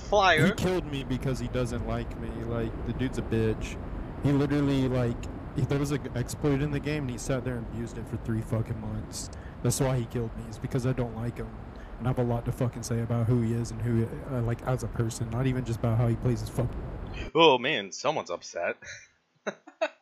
flyer. He killed me because he doesn't like me. Like, the dude's a bitch. He literally, like, there was an exploit in the game, and he sat there and abused it for 3 fucking months. That's why he killed me, is because I don't like him. And I have a lot to fucking say about who he is and who, like, as a person. Not even just about how he plays his fucking... Oh man, someone's upset.